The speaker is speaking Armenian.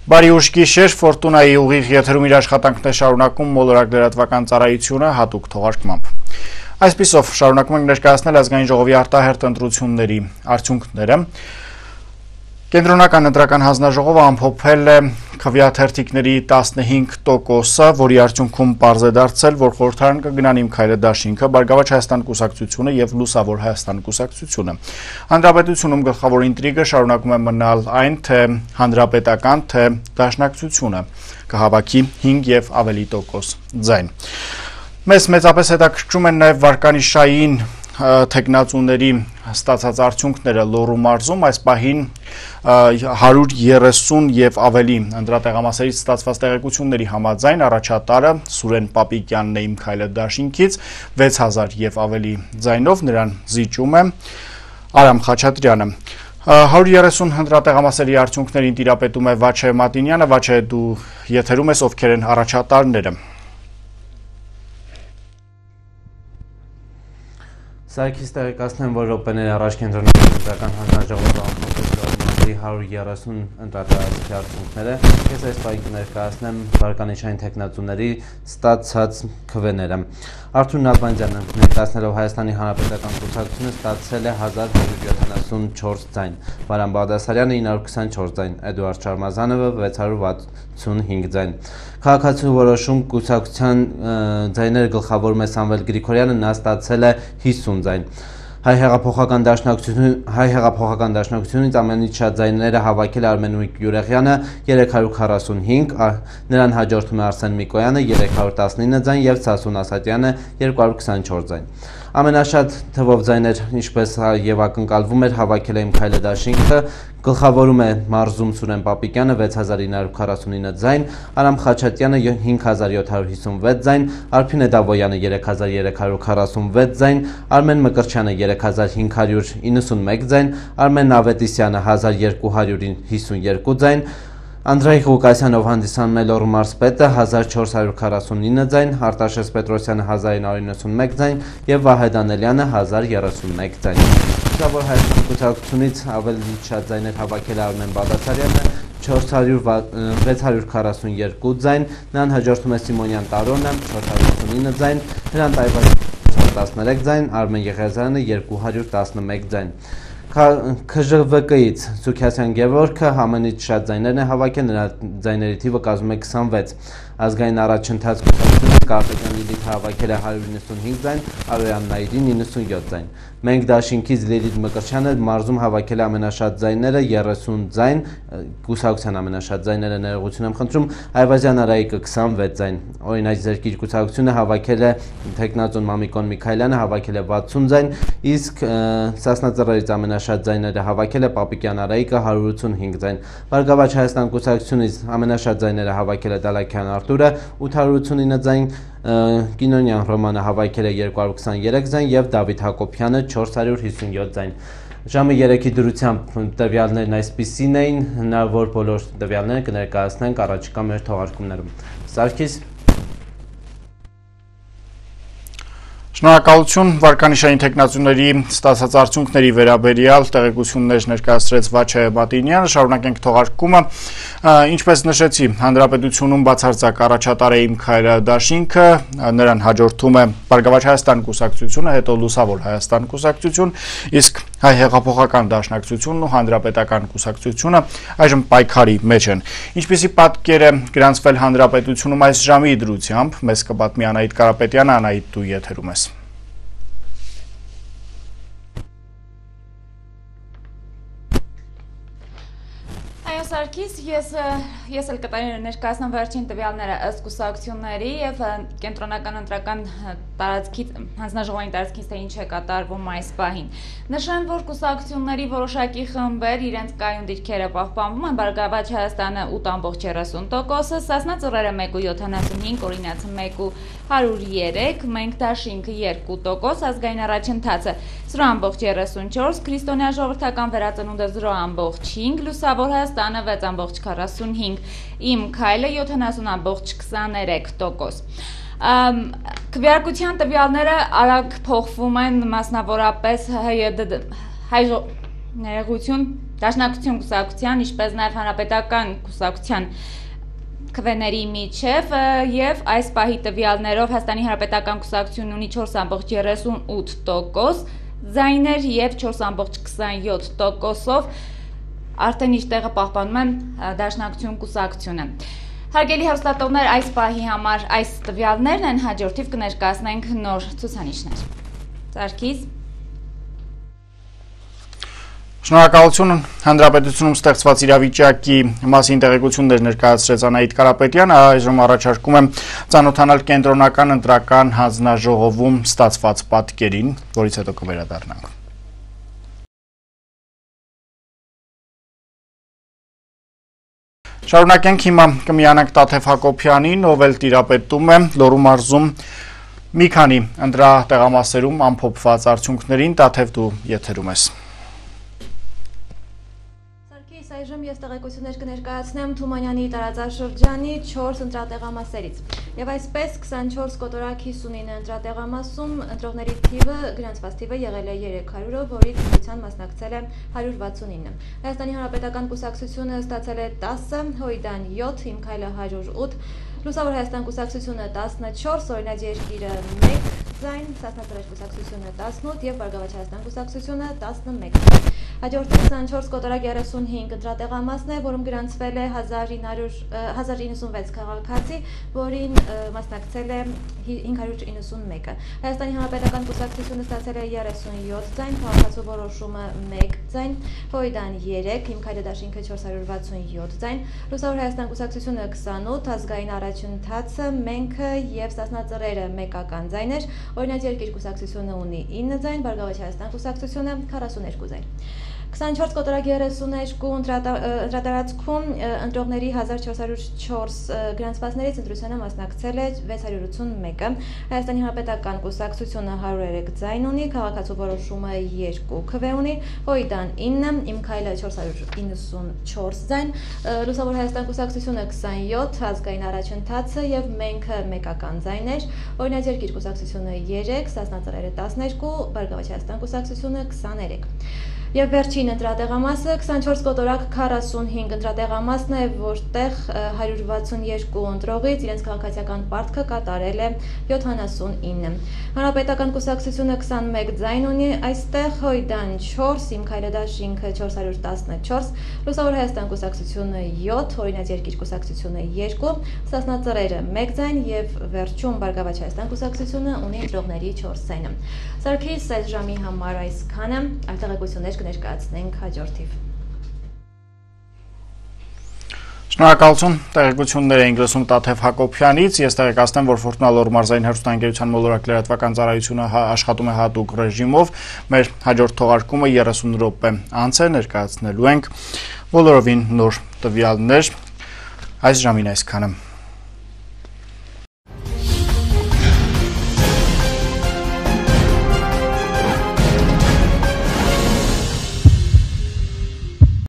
Բարի ուշ գիշեր, Ֆորտունայի ուղիղ եթերում իր աշխատանքն է շարունակում մոլորակ լրատվական ծառայությունը հատուկ թողարկմամբ։ Այսպիսով շարունակում ենք ներկայացնել ազգային ժողովի արտահերթ ընտրությունների արդյունքները։ Կենտրոնական ընտրական հանձնաժողովը ամփոփել է քվեաթերթիկների 15%-ը, որի արդյունքում պարզ է դարձել, որ խորհրդարան կգնան Իմ Քայլը դաշինքը, Բարգավաճ Հայաստան կուսակցությունը եւ Լուսավոր Հայաստան կուսակցությունը։ Հանրապետությունում գլխավոր ինտրիգը շարունակում է մնալ այն, թե հանրապետական, թե դաշնակցությունը կհավաքի 5 եւ ավելի տոկոս ձայն։ Մեզ մեծապես հետաքրքրում են նաեւ վարկանիշային թեկնածուների ստացած արդյունքները Լոռու մարզում, այս պահին 130 եւ ավելի ընտրատեղամասերից ստացված տեղեկությունների համաձայն առաջատարը Սուրեն Պապիկյանն է Իմ Քայլը դաշինքից 6000 եւ ավելի ձայնով, նրան զիջում է Արամ Խաչատրյանը։ 130 ընտրատեղամասերի արդյունքներին տիրապետում է Վաչե Մատինյանը։ Վաչե, դու եթերում ես, ովքեր են առաջատարները։ Սարգիս տեղեկացնեմ, որ րոպեներ առաջ կենտրոնական ընտրական հանձնաժողովը ամփոփեց 130 ընտրատարածքի արդյունքները։ Ես այս պահին կներկայացնեմ վարկանիշային թեկնածուների ստացած քվեները։ Արթուր Նալբանդյանը ներկայացնելով Հայաստանի Հանրապետական կուսակցությունը ստացել է 1174 ձայն, Վարան Բաղդասարյանը 924 ձայն, Էդուարդ Շարմազանովը 665 ձայն։ Քաղաքացու որոշում կուսակցության ձայները գլխավորում է Սամվել Գրիգորյանը, նա ստացել է 50 ձայն։ Հայ հեղափոխական դաշնակցությունից ամենից շատ ձայները հավաքել է Արմենիկ Յուրեղյանը 345, նրան հաջորդում է Արսեն Միկոյանը 319 ձայն եւ Սասուն Ասատյանը 224 ձայն։ Ամենաշատ թվով ձայներ, ինչպես եւ ակնկալվում էր, հավաքել է Իմ Քայլը դաշինքը, գլխավորում է մարզում Սուրեն Պապիկյանը 6949 ձայն, Արամ Խաչատրյանը 5756 ձայն, Արփինե Դավոյանը 3346 ձայն, Արմեն Մկրտչյանը 3591 ձայն, Արմեն Ավետիսյանը 1252 ձայն, Անդրեյ Ղուկասյանով հանդիսանում է Լոռու մարզպետը 1449 ձայն, Արտաշես Պետրոսյանը 1991 ձայն եւ Վահե Դանելյանը 1031 ձայն։ Լուսավոր Հայաստան կուսակցությունից ավելի շատ ձայներ հավաքել է Արմեն Բաղդասարյանը 642 ձայն, նրան հաջորդում է Սիմոնյան Տարոնը 459 ձայն, Հրանտ Այվազյանը 13 ձայն, Արմեն Եղիազարյանը 211 ձայն։ ՔԺՎԿ-ից Սուքիասյան Գևորգը ամենից շատ ձայներն է հավաքել, նրա ձայների թիվը կազմում է 26։ Ազգային առաջընթաց կուսակցությունը Կարապետյան Լիլիթը հավաքել է 195 ձայն, Արոյան Նայիրին 97 ձայն։ Մենք դաշինքից Լիլիթ Մկրտչյանը մարզում հավաքել է ամենաշատ ձայները 30 ձայն, կուսակցության ամենաշատ ձայները ներողություն եմ խնդրում, Այվազյան Արայիկը 26 ձայն։ Օրինակ Զերկիր կուսակցությունը հավաքել է թեկնածուն Մամիկոն Միքայելյանը հավաքել է 60 ձայն, իսկ Սասնա Ծռերից ամենաշատ ձայները հավաքել է Պապիկյան Արայիկը 185 ձայն։ Բարգավաճ Հայաստան կուսակցությունից ամենաշատ ձայները հավաքել է Դալաքյան Արտուրը 889 ձայն, Կինոնյան Ռոմանը հավաքել է 223 ձայն եւ Դավիթ Հակոբյանը 457 ձայն։ Ժամը 3-ի դրությամբ տվյալներն այսպիսին էին, հնարավոր բոլոր տվյալները կներկայացնենք առաջիկա մեր թողարկումներում։ Սարգիս Շնորհակալություն վարկանիշային թեկնածուների ստացած արդյունքների վերաբերյալ տեղեկություններ ներկայացրեց Վաչե Մատինյանը, շարունակենք թողարկումը։ Ինչպես նշեցի, հանրապետությունում բացարձակ առաջատար է Իմ Քայլը դաշինքը, նրան հաջորդում է Բարգավաճ Հայաստան կուսակցությունը, հետո Լուսավոր Հայաստան կուսակցություն, իսկ Հայ հեղափոխական դաշնակցությունն ու հանրապետական կուսակցությունը այժմ պայքարի մեջ են։ Ինչպիսի պատկեր է գրանցվել հանրապետությունում այս ժամի դրությամբ, մեզ կպատմի Անահիտ Կարապետյանը, Անահիտ, դու եթերում ես։ Սարգիս, ես էլ կներկայացնեմ վերջին տվյալները ըստ կուսակցությունների եւ կենտրոնական ընտրական տարածքի հանձնաժողովային տարածքից թե ինչ է կատարվում այս պահին։ Նշեմ, որ կուսակցությունների որոշակի խմբեր իրենց կայուն դիրքերը պահպանվում են, Բարգավաճ Հայաստանը 8.30%, Սասնա Ծռերը 1.75%, Օրինացը 1.103%, Մենք դաշինքը 2%, Ազգային առաջընթացը 0.34%, Քրիստոնյա ժողովրդական վերածնունդը 0.5%, Լուսավոր Հայաստանը 6.45%, Իմ Քայլը 70.23%։ Քվեարկության տվյալները արագ փոխվում են, մասնավորապես ներողություն Դաշնակցություն կուսակցության, ինչպես նաև հանրապետական կուսակցության քվեների միջև եւ այս պահի տվյալներով Հայաստանի հանրապետական կուսակցությունն ունի 4.38% ձայներ եւ 4.27%-ով արդեն իր տեղը պահպանում է Դաշնակցություն կուսակցությունը։ Հարգելի հեռուստատողներ, այս պահի համար այս տվյալներն են, հաջորդիվ կներկայացնենք նոր ցուցանիշներ։ Սարգիս Շնորհակալություն Հանրապետությունում ստեղծված իրավիճակի մասին տեղեկություններ ներկայացրեց Անահիտ Կարապետյանը, այժմ առաջարկում եմ ծանոթանալ կենտրոնական ընտրական հանձնաժողովում ստացված պատկերին, որից հետո կվերադառնանք։ Շարունակենք հիմա կմիանանք Տաթև Հակոբյանին, ով էլ տիրապետում է Լոռու մարզում մի քանի ընտրատեղամասերում ամփոփված արդյունքներին։ Տաթև, դու եթերում ես։ Այժմ ես տեղեկություններ կներկայացնեմ Թումանյանի տարածաշրջանի 4 ընտրատեղամասերից։ Եվ այսպես 24 կոտորակ 59 ընտրատեղամասում ընտրողների թիվը գրանցված թիվը եղել է 300-ով, որից ընտրության մասնակցել է 169։ Հայաստանի հանրապետական կուսակցությունը ստացել է 10, Հույդան 7, Իմ քայլը 108, Լուսավոր Հայաստան կուսակցությունը 14, Օրինաց երկիրը 1 ձայն, Սասնածռեր կուսակցությունը 18 եւ Բարգավաճ Հայաստան կուսակցությունը 11։ Հաջորդը 24 կոտորակ 35 ընտրատեղամասն է, որում գրանցվել է 1096 քաղաքացի, որին մասնակցել է 591-ը։ Հայաստանի հանրապետական կուսակցությունը ստացել է 37 ձայն, քաղաքացու որոշումը 1 ձայն, Հույդան 3, Իմ քայլը դաշինքը 467 ձայն, Լուսավոր Հայաստան կուսակցությունը 28, Ազգային առաջընթացը, Մենք եւ Սասնածռերը մեկական ձայներ, Օրինաց երկիր կուսակցությունը ունի 9 ձայն, Բարգավաճ Հայաստան կուսակցությունը 42 ձայն։ 24 կոտորակ 32 ընտրատարածքում ընտրողների 1404 գրանցվածներից ընտրությանը մասնակցել է 681-ը, Հայաստանի հանրապետական կուսակցությունը 103 ձայն ունի, քաղաքացու որոշումը 2 քվե ունի, Հույդան 9, Իմ քայլը 494 ձայն, Լուսավոր Հայաստան կուսակցությունը 27, Ազգային առաջընթացը եւ Մենք մեկական ձայներ, Օրինաց երկիր կուսակցությունը 3, Սասնածռերը 12, Բարգավաճ Հայաստան կուսակցությունը 23։ Եվ վերջին ընտրատեղամասը 24 կոտորակ 45 ընտրատեղամասն է, որտեղ 162 ընտրողից իրենց քաղաքացիական պարտքը կատարել է 79։ Հանրապետական կուսակցությունը 21 ձայն ունի, այստեղ Հույդան 4, Իմ քայլը դաշինքը 414, Լուսավոր Հայաստան կուսակցությունը 7, Օրինաց երկիր կուսակցությունը 2, Սասնածռերը 1 ձայն եւ վերջում Բարգավաճ Հայաստան կուսակցությունը ունի ընտրողների 4 ձայնը։ Սարգիս, այս ժամի համար այսքանը, այլ տեղեկություններ կներկայացնենք հաջորդիվ։ Շնորհակալություն, տեղեկություններ էինք լսում Տաթև Հակոբյանից, ես տեղեկացնեմ, որ Ֆորտունա Լոռու մարզային հեռուստաընկերության մոլորակ լրատվական ծառայությունը աշխատում է հատուկ ռեժիմով, մեր հաջորդ թողարկումը 30 րոպե անց է, ներկայացնելու ենք բոլորովին նոր տվյալներ, այս ժամին այսքանը։